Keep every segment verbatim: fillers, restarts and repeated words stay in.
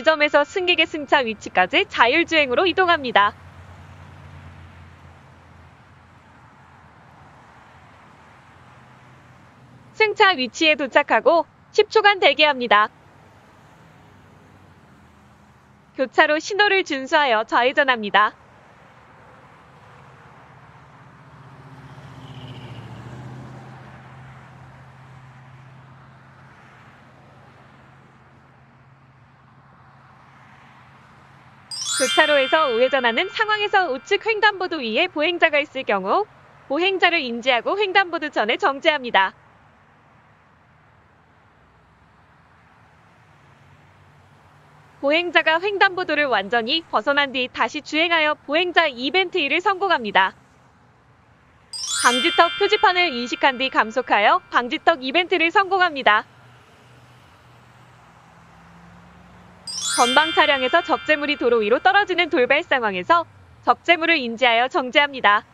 지점에서 승객의 승차 위치까지 자율주행으로 이동합니다. 승차 위치에 도착하고 십 초간 대기합니다. 교차로 신호를 준수하여 좌회전합니다. 교차로에서 우회전하는 상황에서 우측 횡단보도 위에 보행자가 있을 경우 보행자를 인지하고 횡단보도 전에 정지합니다. 보행자가 횡단보도를 완전히 벗어난 뒤 다시 주행하여 보행자 이벤트 일을 성공합니다. 방지턱 표지판을 인식한 뒤 감속하여 방지턱 이벤트를 성공합니다. 전방 차량에서 적재물이 도로 위로 떨어지는 돌발 상황에서 적재물을 인지하여 정지합니다.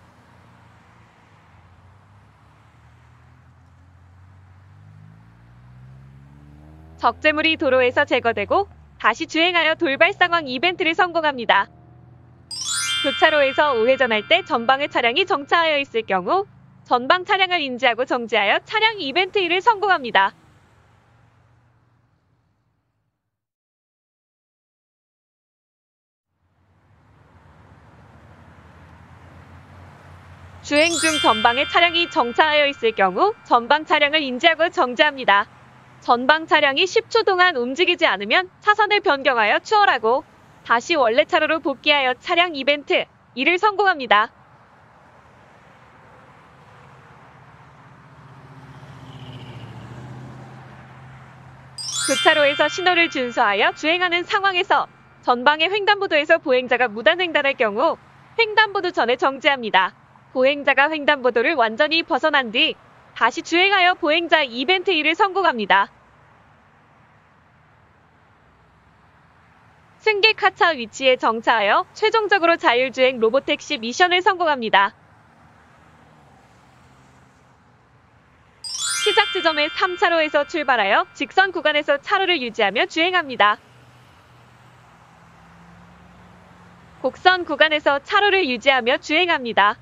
적재물이 도로에서 제거되고 다시 주행하여 돌발 상황 이벤트를 성공합니다. 교차로에서 우회전할 때 전방의 차량이 정차하여 있을 경우 전방 차량을 인지하고 정지하여 차량 이벤트 일을 성공합니다. 주행 중 전방에 차량이 정차하여 있을 경우 전방 차량을 인지하고 정지합니다. 전방 차량이 십 초 동안 움직이지 않으면 차선을 변경하여 추월하고 다시 원래 차로로 복귀하여 차량 이벤트 일을 성공합니다. 교차로에서 신호를 준수하여 주행하는 상황에서 전방의 횡단보도에서 보행자가 무단횡단할 경우 횡단보도 전에 정지합니다. 보행자가 횡단보도를 완전히 벗어난 뒤 다시 주행하여 보행자 이벤트 일을 성공합니다. 승객 하차 위치에 정차하여 최종적으로 자율주행 로보택시 미션을 성공합니다. 시작 지점의 삼 차로에서 출발하여 직선 구간에서 차로를 유지하며 주행합니다. 곡선 구간에서 차로를 유지하며 주행합니다.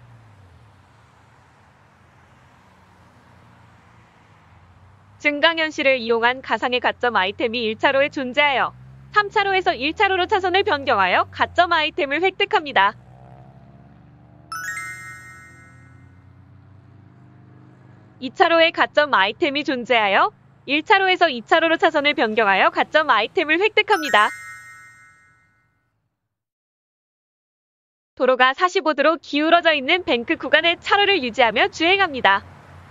증강현실을 이용한 가상의 가점 아이템이 일 차로에 존재하여 삼 차로에서 일 차로로 차선을 변경하여 가점 아이템을 획득합니다. 이 차로에 가점 아이템이 존재하여 일 차로에서 이 차로로 차선을 변경하여 가점 아이템을 획득합니다. 도로가 사십오 도로 기울어져 있는 뱅크 구간의 차로를 유지하며 주행합니다.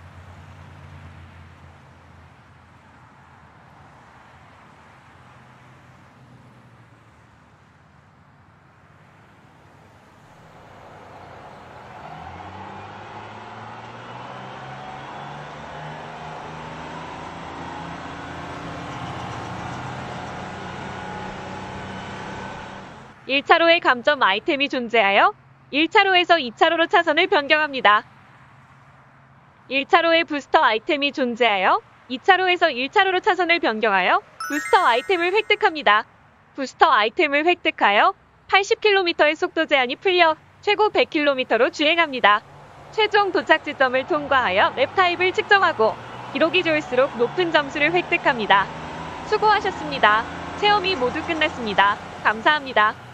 일 차로에 감점 아이템이 존재하여 일 차로에서 이 차로로 차선을 변경합니다. 일 차로에 부스터 아이템이 존재하여 이 차로에서 일 차로로 차선을 변경하여 부스터 아이템을 획득합니다. 부스터 아이템을 획득하여 팔십 킬로미터의 속도 제한이 풀려 최고 백 킬로미터로 주행합니다. 최종 도착 지점을 통과하여 랩 타입을 측정하고 기록이 좋을수록 높은 점수를 획득합니다. 수고하셨습니다. 체험이 모두 끝났습니다. 감사합니다.